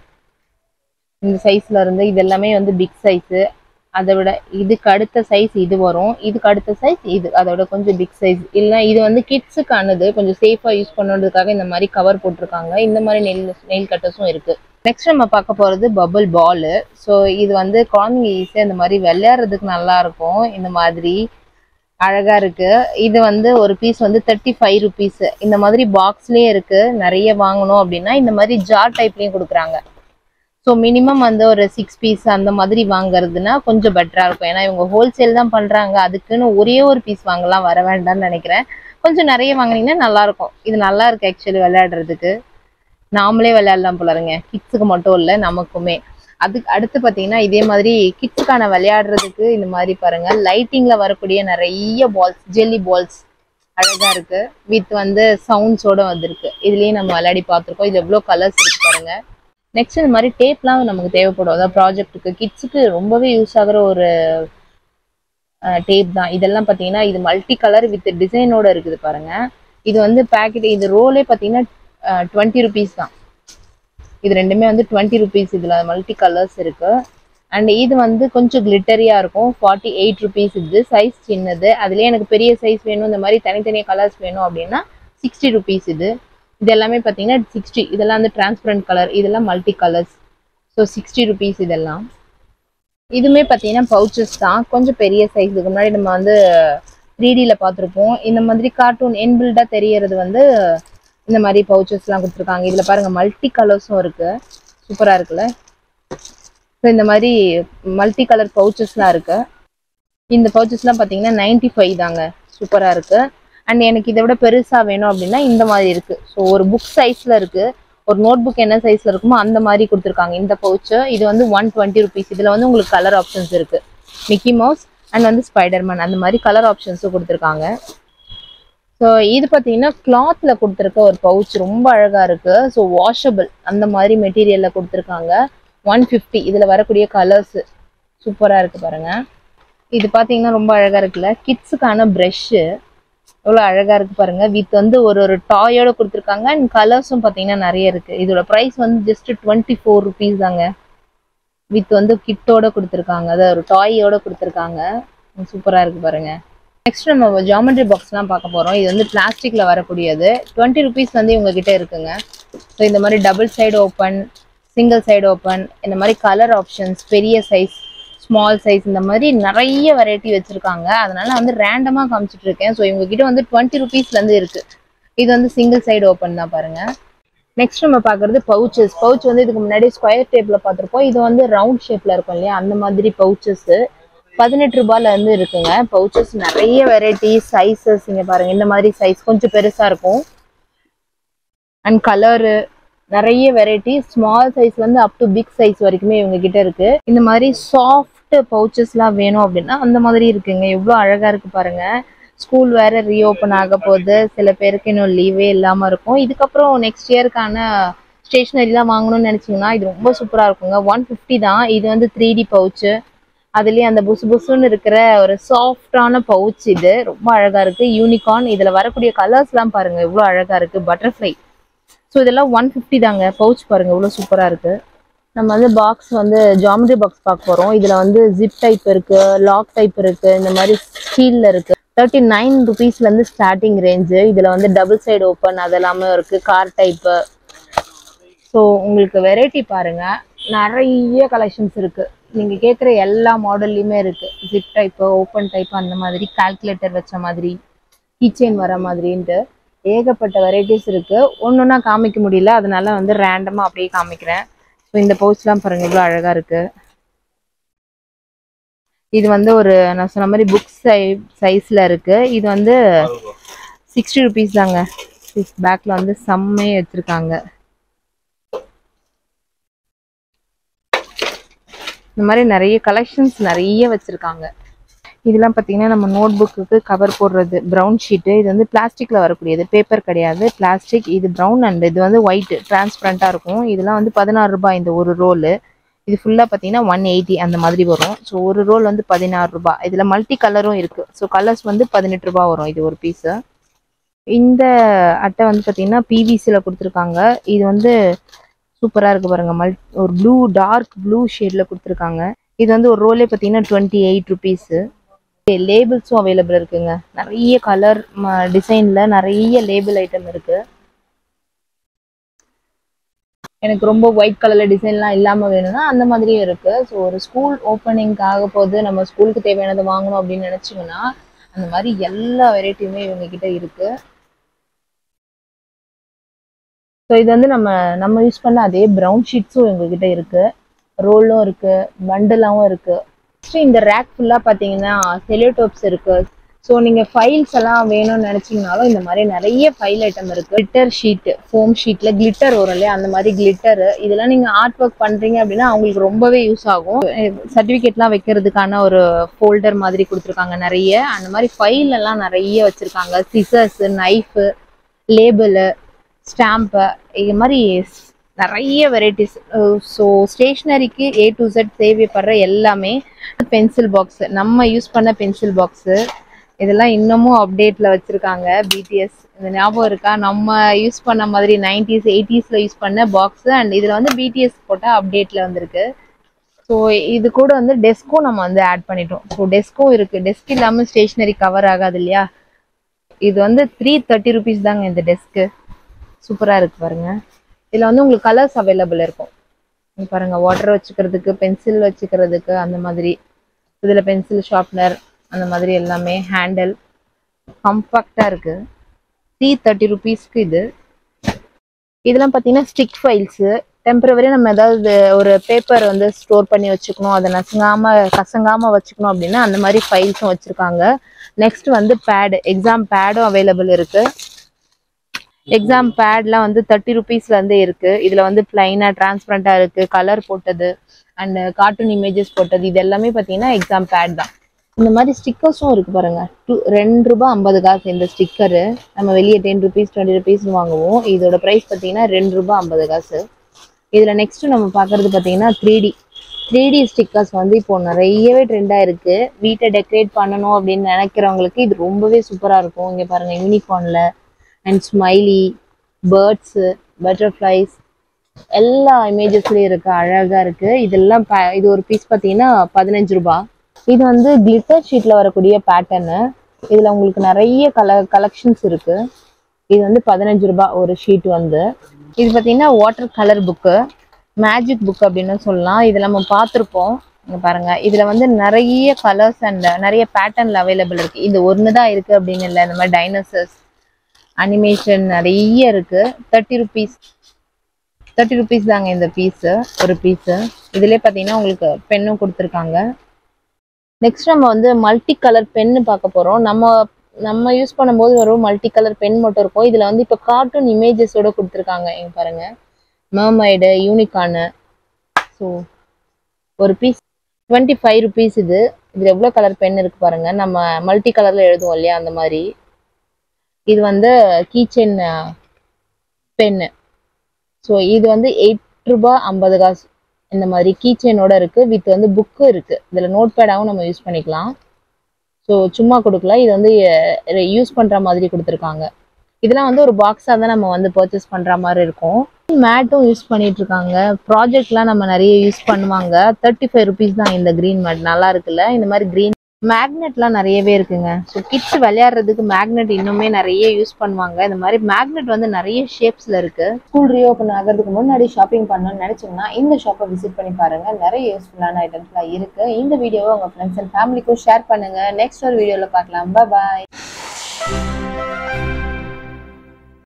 இந்த சைஸ்ல இருந்து இது எல்லாமே வந்து பிக் சைஸ். அதை விட இதுக்கு அடுத்த சைஸ் இது வரும், இதுக்கு அடுத்த சைஸ் இது, அதோட கொஞ்சம் பிக் சைஸ். இல்லை இது வந்து கிட்ஸுக்கானது, கொஞ்சம் சேஃபா யூஸ் பண்ணுறதுக்காக இந்த மாதிரி கவர் போட்டிருக்காங்க. இந்த மாதிரி நெயில் நெயில் கட்டர்ஸும் இருக்கு. நெக்ஸ்ட் நம்ம பார்க்க போறது பபிள் பால். ஸோ இது வந்து குழந்தைங்க ஈஸியாக இந்த மாதிரி விளையாடுறதுக்கு நல்லா இருக்கும். இந்த மாதிரி அழகா இருக்கு. இது வந்து ஒரு பீஸ் வந்து தேர்ட்டி ஃபைவ் ருபீஸ். இந்த மாதிரி பாக்ஸ்லயே இருக்கு. நிறைய வாங்கணும் அப்படின்னா இந்த மாதிரி ஜார் டைப்லயும் கொடுக்குறாங்க. ஸோ மினிமம் வந்து ஒரு சிக்ஸ் பீஸ் அந்த மாதிரி வாங்குறதுனா கொஞ்சம் பெட்டரா இருக்கும். ஏன்னா இவங்க ஹோல்சேல் தான் பண்றாங்க, அதுக்குன்னு ஒரே ஒரு பீஸ் வாங்கலாம் வர வேண்டாம்னு நினைக்கிறேன். கொஞ்சம் நிறைய வாங்கினீங்கன்னா நல்லா இருக்கும். இது நல்லா இருக்கு ஆக்சுவலி விளையாடுறதுக்கு. நாமளே விளையாடலாம் போலருங்க, கிட்ஸுக்கு மட்டும் இல்லை நமக்குமே. அதுக்கு அடுத்து பார்த்தீங்கன்னா இதே மாதிரி கிட்ஸுக்கான விளையாடுறதுக்கு இந்த மாதிரி பாருங்க, லைட்டிங்ல வரக்கூடிய நிறைய பால்ஸ், ஜெல்லி பால்ஸ் அழகா இருக்கு. வித் வந்து சவுண்ட்ஸோட வந்திருக்கு. இதுலயே நம்ம விளையாடி பார்த்துருக்கோம். இது எவ்வளோ கலர்ஸ் இருக்கு பாருங்க. நெக்ஸ்ட் இந்த மாதிரி டேப்லாம் நமக்கு தேவைப்படும். அதாவது ப்ராஜெக்ட்டுக்கு கிட்ஸுக்கு ரொம்பவே யூஸ் ஆகுற ஒரு டேப் தான் இதெல்லாம். பார்த்தீங்கன்னா இது மல்டி கலர் வித் டிசைனோட இருக்குது பாருங்க. இது வந்து பேக்கெட், இது ரோலே பார்த்தீங்கன்னா டுவெண்ட்டி ருபீஸ் தான். இது ரெண்டுமே வந்து டுவெண்ட்டி ருபீஸ். இதில் மல்டி கலர்ஸ் இருக்கு. அண்ட் இது வந்து கொஞ்சம் கிளிட்டரியா இருக்கும், ஃபார்ட்டி எயிட் ருபீஸ். இது சைஸ் சின்னது. அதுலேயே எனக்கு பெரிய சைஸ் வேணும், இந்த மாதிரி தனித்தனியாக கலர்ஸ் வேணும் அப்படின்னா சிக்ஸ்டி ருபீஸ். இது இது எல்லாமே பார்த்தீங்கன்னா சிக்ஸ்டி. இதெல்லாம் வந்து டிரான்ஸ்பரண்ட் கலர், இதெல்லாம் multi colours. So sixty rupees இதெல்லாம். இதுவுமே பார்த்தீங்கன்னா பவுச்சஸ் தான், கொஞ்சம் பெரிய சைஸ். இதுக்கு முன்னாடி நம்ம வந்து த்ரீ டியில் பார்த்துருப்போம். இந்த மாதிரி கார்ட்டூன் என்பில்டாக தெரியறது வந்து இந்த மாதிரி பவுச்சஸ்லாம் கொடுத்துருக்காங்க. இதில் பாருங்கள் மல்டி கலர்ஸும் இருக்குது, சூப்பராக இருக்குல்ல. ஸோ இந்த மாதிரி மல்டி கலர் பவுச்சஸ்லாம் இருக்குது. இந்த பவுச்சஸ்லாம் பார்த்தீங்கன்னா நைன்டி ஃபைவ் தாங்க, சூப்பராக இருக்குது. அண்ட் எனக்கு இதை விட பெருசாக வேணும் அப்படின்னா இந்த மாதிரி இருக்குது. ஸோ ஒரு புக் சைஸில் இருக்குது, ஒரு நோட் புக் என்ன சைஸில் இருக்குமோ அந்த மாதிரி கொடுத்துருக்காங்க இந்த பவுச்சு. இது வந்து ஒன் டுவெண்ட்டி ருபீஸ். இதில் வந்து உங்களுக்கு கலர் ஆப்ஷன்ஸ் இருக்குது, மிக்கி மவுஸ் அண்ட் வந்து ஸ்பைடர்மேன் அந்த மாதிரி கலர் ஆப்ஷன்ஸும் கொடுத்துருக்காங்க. ஸோ இது பார்த்தீங்கன்னா கிளாத்தில் கொடுத்துருக்க ஒரு பவுச், ரொம்ப அழகாக இருக்குது. ஸோ வாஷபிள் அந்த மாதிரி மெட்டீரியலில் கொடுத்துருக்காங்க. One fifty. இதில் வரக்கூடிய கலர்ஸு சூப்பராக இருக்குது பாருங்கள். இது பார்த்தீங்கன்னா ரொம்ப அழகாக இருக்குல்ல. கிட்ஸுக்கான ப்ரெஷ்ஷு எவ்வளோ அழகாக இருக்குது பாருங்கள். வித் வந்து ஒரு ஒரு டாயோட கொடுத்துருக்காங்க. அண்ட் கலர்ஸும் பார்த்தீங்கன்னா நிறைய இருக்குது. இதோட ப்ரைஸ் வந்து ஜஸ்ட் டுவெண்ட்டி ஃபோர் ருபீஸ் தாங்க. வித் வந்து கிட்டோட கொடுத்துருக்காங்க, அதாவது ஒரு டாயோட கொடுத்துருக்காங்க. சூப்பராக இருக்குது பாருங்கள். நெக்ஸ்ட் நம்ம ஜாமெட்ரி பாக்ஸ்லாம் பார்க்க போகிறோம். இது வந்து பிளாஸ்டிக்கில் வரக்கூடியது. டுவெண்ட்டி ருபீஸ் வந்து இவங்க கிட்டே இருக்குங்க. ஸோ இந்த மாதிரி double side open, single side open, இந்த மாதிரி கலர் ஆப்ஷன்ஸ், பெரிய சைஸ், ஸ்மால் சைஸ், இந்த மாதிரி நிறைய வெரைட்டி வச்சுருக்காங்க. அதனால வந்து ரேண்டமாக காமிச்சிட்டு இருக்கேன். ஸோ இவங்க கிட்ட வந்து டுவெண்ட்டி ருபீஸ்லேருந்து இருக்குது. இது வந்து சிங்கிள் சைடு ஓப்பன் தான் பாருங்கள். நெக்ஸ்ட் நம்ம பார்க்குறது பவுச்சஸ். பவுச் வந்து இதுக்கு முன்னாடி ஸ்கொயர் ஷேப்பில் பார்த்துருப்போம். இது வந்து ரவுண்ட் ஷேப்பில் இருக்கும் இல்லையா, அந்த மாதிரி பவுச்சஸ்ஸு பதினெட்டு ரூபாயில இருந்து இருக்குங்க. பவுச்சஸ் நிறைய வெரைட்டி சைஸஸ் இங்க பாருங்க. இந்த மாதிரி சைஸ் கொஞ்சம் பெருசா இருக்கும். அண்ட் கலரு நிறைய வெரைட்டி, ஸ்மால் சைஸ் வந்து அப் டு பிக் சைஸ் வரைக்குமே இவங்க கிட்ட இருக்கு. இந்த மாதிரி சாஃப்ட் பவுச்சஸ்லாம் வேணும் அப்படின்னா அந்த மாதிரி இருக்குங்க. எவ்வளோ அழகா இருக்கு பாருங்க. ஸ்கூல் வேற ரீஓப்பன் ஆக போகுது, சில பேருக்கு இன்னும் லீவே இல்லாம இருக்கும். இதுக்கப்புறம் நெக்ஸ்ட் இயருக்கான ஸ்டேஷனரிலாம் வாங்கணும்னு நினைச்சீங்கன்னா இது ரொம்ப சூப்பரா இருக்குங்க. ஒன் ஃபிஃப்டி தான். இது வந்து த்ரீ டி பவுச்சு, அதுலயே அந்த புசு புசுன்னு இருக்கிற ஒரு சாஃப்டான பவுச். இது ரொம்ப அழகா இருக்கு, யூனிகார்ன். இதுல வரக்கூடிய கலர்ஸ் எல்லாம் பாருங்க எவ்வளவு அழகா இருக்கு, பட்டர்ஃப்ளை. ஸோ இதெல்லாம் ஒன் ஃபிஃப்டி தாங்க. பவுச் பாருங்க எவ்வளவு சூப்பரா இருக்கு. நம்ம வந்து பாக்ஸ் வந்து ஜாமெட்ரி பாக்ஸ் பார்க்க போகிறோம். இதில் வந்து ஜிப் டைப் இருக்குது, லாக் டைப் இருக்குது, இந்த மாதிரி ஸ்டீலில் இருக்குது. தேர்ட்டி நைன் ருபீஸ்லேருந்து ஸ்டார்டிங் ரேஞ்சு. இதில் வந்து டபுள் சைடு ஓப்பன் அதெல்லாமே இருக்குது, கார் டைப்பு. ஸோ உங்களுக்கு வெரைட்டி பாருங்கள், நிறைய கலெக்ஷன்ஸ் இருக்குது. நீங்கள் கேட்குற எல்லா மாடல்லையுமே இருக்குது. ஜிப் டைப்பு, ஓப்பன் டைப்பு, அந்த மாதிரி கால்குலேட்டர் வச்ச மாதிரி, கீச்செயின் வர மாதிரின்ட்டு ஏகப்பட்ட வெரைட்டிஸ் இருக்குது. ஒன்று ஒன்றா காமிக்க முடியல, அதனால வந்து ரேண்டமாக அப்படியே காமிக்கிறேன். ஸோ இந்த பவுச்லாம் பாருங்கள் எவ்வளோ அழகாக இருக்குது. இது வந்து ஒரு நான் சொன்ன மாதிரி புக் சை சைஸில் இருக்குது. இது வந்து சிக்ஸ்டி ருபீஸ் தாங்க. பேக்கில் வந்து செம்மையாக வச்சுருக்காங்க. இந்த மாதிரி நிறைய கலெக்ஷன்ஸ் நிறைய வச்சுருக்காங்க. இதெல்லாம் பார்த்தீங்கன்னா நம்ம நோட் புக்கு கவர் போடுறது ப்ரௌன் ஷீட்டு. இது வந்து பிளாஸ்டிக்கில் வரக்கூடியது, பேப்பர் கிடையாது, பிளாஸ்டிக். இது ப்ரௌன் அண்ட் இது வந்து ஒயிட் டிரான்ஸ்பரண்ட்டாக இருக்கும். இதெல்லாம் வந்து பதினாறு ரூபாய் இந்த ஒரு ரோலு. இது ஃபுல்லாக பார்த்தீங்கன்னா ஒன் எயிட்டி அந்த மாதிரி வரும். ஸோ ஒரு ரோல் வந்து பதினாறு ரூபாய். இதில் மல்டி கலரும் இருக்குது. ஸோ கலர்ஸ் வந்து பதினெட்டு ரூபா வரும் இது ஒரு பீஸு. இந்த அட்டை வந்து பார்த்தீங்கன்னா பிவிசியில் கொடுத்துருக்காங்க. இது வந்து சூப்பராக இருக்குது பாருங்கள். மல் ஒரு ப்ளூ டார்க் ப்ளூ ஷேடில் கொடுத்துருக்காங்க. இது வந்து ஒரு ரோலே பார்த்தீங்கன்னா டுவெண்ட்டி எயிட் ருபீஸு. லேபிள்ஸும் அவைலபிள் இருக்குங்க. நிறைய கலர் டிசைனில் நிறைய லேபிள் ஐட்டம் இருக்குது. எனக்கு ரொம்ப ஒயிட் கலரில் டிசைன்லாம் இல்லாமல் வேணும்னா அந்த மாதிரியும் இருக்குது. ஸோ ஒரு ஸ்கூல் ஓப்பனிங்காக போது நம்ம ஸ்கூலுக்கு தேவையானதை வாங்கணும் அப்படின்னு நினச்சிங்கன்னா அந்த மாதிரி எல்லா வெரைட்டியுமே இவங்ககிட்ட இருக்குது. ஸோ இது வந்து நம்ம நம்ம யூஸ் பண்ண அதே ப்ரௌன் ஷீட்ஸும் எங்ககிட்ட இருக்குது, ரோலும் இருக்குது, பண்டலாகவும் இருக்குது. நெக்ஸ்ட்டு இந்த ரேக் ஃபுல்லாக பார்த்தீங்கன்னா செலோடோப்ஸ் இருக்குது. ஸோ நீங்கள் ஃபைல்ஸ் எல்லாம் வேணும்னு நினச்சிங்கனாலும் இந்த மாதிரி நிறைய ஃபைல் ஐட்டம் இருக்குது. கிளிட்டர் ஷீட்டு, ஃபோம் ஷீட்டில் கிளிட்டர் வரும் இல்லையா, அந்த மாதிரி கிளிட்டரு. இதெல்லாம் நீங்கள் ஆர்ட் ஒர்க் பண்ணுறீங்க அப்படின்னா அவங்களுக்கு ரொம்பவே யூஸ் ஆகும். சர்டிஃபிகேட்லாம் வைக்கிறதுக்கான ஒரு ஃபோல்டர் மாதிரி கொடுத்துருக்காங்க நிறைய. அந்த மாதிரி ஃபைல் எல்லாம் நிறைய வச்சுருக்காங்க. சிசர்ஸு, நைஃபு, லேபிளு, ஸ்டாம்பு, இது மாதிரி நிறைய வெரைட்டிஸ். ஸோ ஸ்டேஷ்னரிக்கு ஏ டு செட் தேவைப்படுற எல்லாமே. பென்சில் பாக்ஸு, நம்ம யூஸ் பண்ண பென்சில் பாக்ஸு, இதெல்லாம் இன்னமும் அப்டேட்டில் வச்சுருக்காங்க. பிடிஎஸ் இந்த ஞாபகம் இருக்கா, நம்ம யூஸ் பண்ண மாதிரி நைன்டிஸ் எயிட்டிஸில் யூஸ் பண்ண பாக்ஸு. அண்ட் இதில் வந்து பிடிஎஸ் போட்டால் அப்டேட்டில் வந்திருக்கு. ஸோ இது கூட வந்து டெஸ்க்கும் நம்ம வந்து ஆட் பண்ணிட்டோம். ஸோ டெஸ்க்கும் இருக்குது. டெஸ்க் இல்லாமல் ஸ்டேஷ்னரி கவர் ஆகாது இல்லையா. இது வந்து த்ரீ தேர்ட்டி ருபீஸ் தாங்க இந்த டெஸ்க்கு. சூப்பராக இருக்குது பாருங்கள். இதில் வந்து உங்களுக்கு கலர்ஸ் அவைலபிள் இருக்கும். பாருங்கள், வாட்டர் வச்சுக்கிறதுக்கு, பென்சில் வச்சுக்கிறதுக்கு, அந்த மாதிரி. இதில் பென்சில் ஷார்ப்னர் அந்த மாதிரி எல்லாமே. ஹேண்டில் கம்பாக்டாக இருக்குது. த்ரீ தேர்ட்டி ருபீஸ்க்கு இது. இதெல்லாம் பார்த்தீங்கன்னா ஸ்டிக் ஃபைல்ஸு. டெம்பரவரி நம்ம ஏதாவது ஒரு பேப்பர் வந்து ஸ்டோர் பண்ணி வச்சுக்கணும், அதை நசுங்காமல் கசங்காமல் வச்சுக்கணும் அப்படின்னா அந்த மாதிரி ஃபைல்ஸும் வச்சுருக்காங்க. நெக்ஸ்ட் வந்து பேடு, எக்ஸாம் பேடும் அவைலபிள் இருக்குது. எக்ஸாம் பேட்லாம் வந்து தேர்ட்டி ருபீஸ்லேருந்தே இருக்குது. இதில் வந்து பிளைனாக டிரான்ஸ்பரண்ட்டாக இருக்குது, கலர் போட்டது அண்ட் கார்ட்டூன் இமேஜஸ் போட்டது. இது எல்லாமே பார்த்தீங்கன்னா எக்ஸாம் பேட் தான். இந்த மாதிரி ஸ்டிக்கர்ஸும் இருக்குது பாருங்கள். டூ ரெண்டு ரூபா ஐம்பது காசு இந்த ஸ்டிக்கரு. நம்ம வெளியே டென் ருபீஸ் டுவெண்ட்டி ருபீஸ்னு வாங்குவோம். இதோட ப்ரைஸ் பார்த்தீங்கன்னா ரெண்டு ரூபா ஐம்பது காசு. இதில் நெக்ஸ்ட்டு நம்ம பார்க்குறது பார்த்தீங்கன்னா three D three D stickers வந்து இப்போது நிறையவே ட்ரெண்டாக இருக்குது. வீட்டை டெக்கரேட் பண்ணணும் அப்படின்னு நினைக்கிறவங்களுக்கு இது ரொம்பவே சூப்பராக இருக்கும். இங்கே பாருங்கள், யூனிகார்னில் அண்ட் ஸ்மைலி, பேர்ட்ஸு, பட்டர்ஃப்ளைஸ் எல்லா இமேஜஸ்லேயும் இருக்குது. அழகாக இருக்குது. இதெல்லாம் ப இது ஒரு பீஸ் பார்த்தீங்கன்னா பதினஞ்சு ரூபா. இது வந்து கிளிட்டர் ஷீட்டில் வரக்கூடிய பேட்டர்னு. இதில் உங்களுக்கு நிறைய கல கலெக்ஷன்ஸ் இருக்குது. இது வந்து பதினஞ்சு ரூபா ஒரு ஷீட் வந்து. இது பார்த்தீங்கன்னா water colour book, magic book அப்படின்னு சொல்லலாம். இதில் நம்ம பார்த்துருப்போம். இங்கே பாருங்கள், இதில் வந்து நிறைய கலர்ஸ் அண்ட் நிறைய பேட்டர்னில் அவைலபிள் இருக்குது. இது ஒன்று தான் இருக்குது அப்படின்னு இல்லை. இந்த மாதிரி டைனோசர்ஸ் அனிமேஷன் நிறைய இருக்குது. தேர்ட்டி ருபீஸ் தேர்ட்டி ருபீஸ் தாங்க இந்த பீஸு, ஒரு பீஸு. இதிலே பார்த்தீங்கன்னா உங்களுக்கு பென்னும் கொடுத்துருக்காங்க. நெக்ஸ்ட் நம்ம வந்து மல்டி கலர் பென்னு பார்க்க போகிறோம். நம்ம நம்ம யூஸ் பண்ணும்போது வெறும் மல்டி கலர் பென் மட்டும் இருக்கும். இதில் வந்து இப்போ கார்ட்டூன் இமேஜஸோடு கொடுத்துருக்காங்க. இங்கே பாருங்கள், மர்மைடு, யூனிகார்னு. ஸோ ஒரு பீஸ் டுவெண்ட்டி ஃபைவ் ருபீஸ் இது. இதில் எவ்வளோ கலர் பென் இருக்குது பாருங்கள். நம்ம மல்டி கலரில் எழுதுவோம் இல்லையா, அந்த மாதிரி. இது வந்து கீச்செயின் பென்னு. ஸோ இது வந்து எயிட் ரூபா ஐம்பது காசு. இந்த மாதிரி கீச்செயினோட இருக்குது. வித் வந்து புக்கு இருக்குது. இதில் நோட் பேடாகவும் நம்ம யூஸ் பண்ணிக்கலாம். ஸோ சும்மா கொடுக்கல, இது வந்து யூஸ் பண்ணுற மாதிரி கொடுத்துருக்காங்க. இதெல்லாம் வந்து ஒரு பாக்ஸாக தான் நம்ம வந்து பர்ச்சேஸ் பண்ணுற மாதிரி இருக்கும். மேட்டும் யூஸ் பண்ணிட்டு இருக்காங்க. ப்ராஜெக்ட்லாம் நம்ம நிறைய யூஸ் பண்ணுவாங்க. தேர்ட்டி ஃபைவ் ருபீஸ் தான் இந்த கிரீன் மேட். நல்லா இருக்குல்ல? இந்த மாதிரி கிரீன் மேக்னெட்லாம் நிறையவே இருக்குங்க. ஸோ கிட்ஸ் விளையாடுறதுக்கு மேக்னெட் இன்னுமே நிறைய யூஸ் பண்ணுவாங்க. இந்த மாதிரி மேக்னெட் வந்து நிறைய ஷேப்ஸ்ல இருக்கு. ஸ்கூல் ரீஓப்பன் ஆகிறதுக்கு முன்னாடி ஷாப்பிங் பண்ணணும்னு நினைச்சீங்கன்னா இந்த ஷாப்பை விசிட் பண்ணி பாருங்க. நிறைய யூஸ்ஃபுல்லான ஐட்டம்ஸ்லாம் இருக்கு. இந்த வீடியோவை உங்க ஃப்ரெண்ட்ஸ் அண்ட் ஃபேமிலிக்கும் ஷேர் பண்ணுங்க. நெக்ஸ்ட் ஒரு வீடியோல பார்க்கலாம். பாய்.